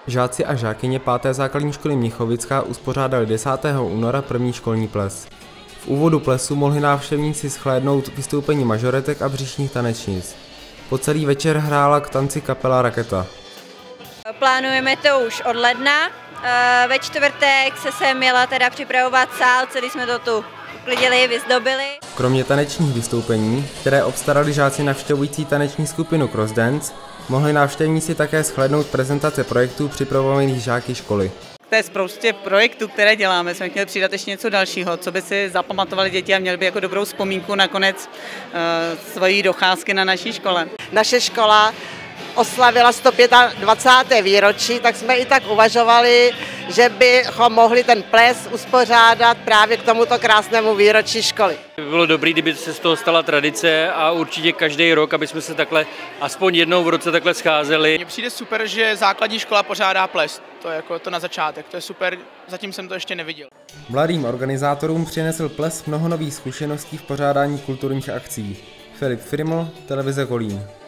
Žáci a žákyně 5. základní školy Mnichovická uspořádali 10. února první školní ples. V úvodu plesu mohli návštěvníci shlédnout vystoupení mažoretek a břišních tanečnic. Po celý večer hrála k tanci kapela Raketa. Plánujeme to už od ledna. Ve čtvrtek se sem měla teda připravovat sál, celý jsme to tu uklidili, vyzdobili. Kromě tanečních vystoupení, které obstarali žáci navštěvující taneční skupinu Crossdance, mohli návštěvníci také shlédnout prezentace projektů připravovaných žáky školy. K té spoustě projektů, které děláme, jsme chtěli přidat ještě něco dalšího, co by si zapamatovali děti a měli by jako dobrou vzpomínku na konec svojí docházky na naší škole. Naše škola oslavila 125. výročí, tak jsme i tak uvažovali, že bychom mohli ten ples uspořádat právě k tomuto krásnému výročí školy. By bylo dobré, kdyby se z toho stala tradice a určitě každý rok, aby jsme se takhle aspoň jednou v roce takhle scházeli. Mně přijde super, že základní škola pořádá ples, to je jako to na začátek, to je super, zatím jsem to ještě neviděl. Mladým organizátorům přinesl ples mnoho nových zkušeností v pořádání kulturních akcí. Filip Friml, televize Kolín.